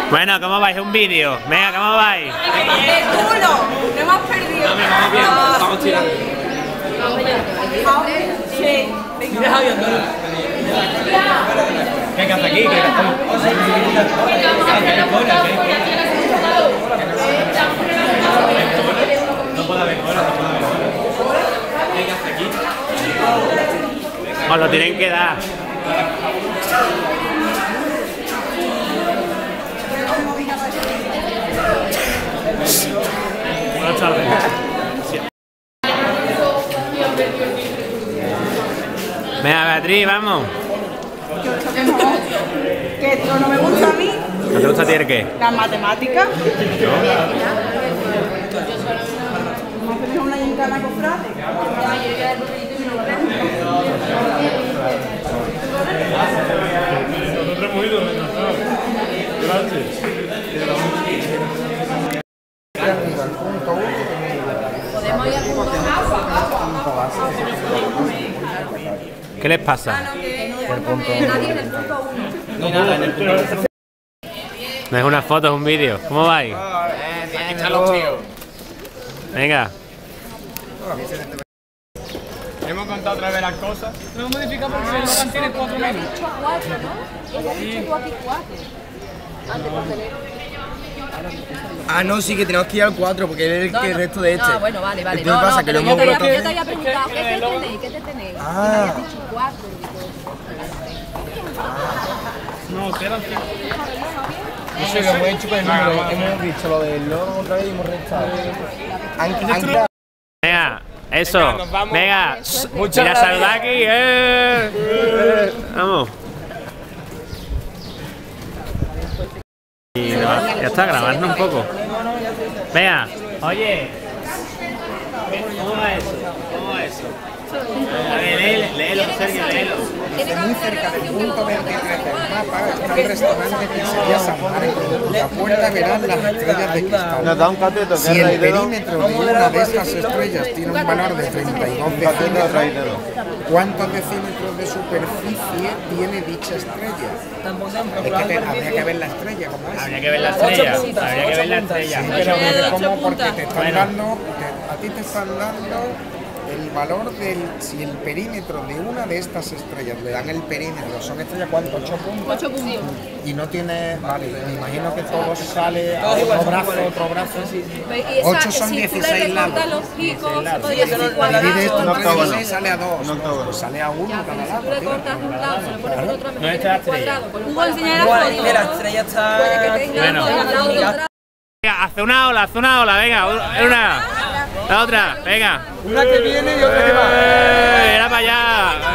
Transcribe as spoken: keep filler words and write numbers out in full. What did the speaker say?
Bueno, ¿cómo vais? Un vídeo. Venga, ¿cómo vais? ¡Qué culo! ¡No hemos perdido! Vamos tirando. Sí. Venga. ¿Qué hace aquí? ¿Qué No puede haber cola, no puede haber cola. ¿Qué hace aquí? Os lo tienen que dar. Buenas tardes. Venga, Beatriz, vamos. Que esto no me gusta a mí. ¿No te gusta a ti el qué? Las matemáticas. ¿Vamos a tener una gincana con frate? Nosotros hemos ido, gracias. Podemos ir al punto ¿Qué les pasa? nadie en el punto uno. Ni nada, en el punto. No es una foto, es un vídeo. ¿Cómo vais? Aquí están los tíos. Venga. Hemos contado otra vez las cosas. No hemos modificado porque el Logan tiene cuatro menos. cuatro, ¿no? Ella ha dicho tú aquí cuatro. Antes por teléfono. Ah, no, sí que tenemos que ir al cuatro porque es el, No, que el no. resto de este. Ah, bueno, vale, vale. ¿Qué No, pasa? no, Que pero lo yo hemos te, había, vuelto- yo te había preguntado, ¿qué te tenéis? ¿Qué te tenéis? Ah. Y me habías dicho cuatro. No, quedan cinco. No sé, lo hemos hecho con el número. Hemos visto lo del logo otra vez y hemos restado. Han- han creado- Venga, eso. Venga, nos vamos. Venga. Muchas Mira, gracias. saludad aquí. Eh. Eh. Vamos. Y ya ya está, grabando un poco. Venga, oye. ¿Cómo va eso? ¿Cómo va eso? A ver, léelo, léelo, Sergio, léelo. Muy cerca del punto veintitrés del mapa está un restaurante que se llama San Marcos. La puerta verán las estrellas de cristal. Si el perímetro de una de estas estrellas tiene un valor de treinta y dos decímetros, ¿cuántos decímetros de superficie tiene dicha estrella? Es que te- habría que ver la estrella como es. Habría que ver la estrella. Habría que ver la estrella. Pero porque como porque te están Bueno. dando, te- a ti te están dando el valor del, si el perímetro de una de estas estrellas, le dan el perímetro, son estrellas, ¿cuánto? ocho puntos. Ocho puntos. Y no tiene, vale, me imagino que todo sale a otro brazo, otro brazo. Y esa, Ocho son si tú le dieciséis recortas lados. los picos, podría ser un Divide esto cuadrado. entre dieciséis, sale a dos. Pues sale a uno Ya, cada pero si lado. tú le tío. cortas un lado, se lo pones por otro, ¿Dónde está la estrella? Hugo, enseñar la foto. La estrella está. Puede que tenga Bueno. al lado de otra. Venga, hace una ola, hace una ola, venga, una. La otra, venga. Una que viene y otra que va. Eh, Era para allá.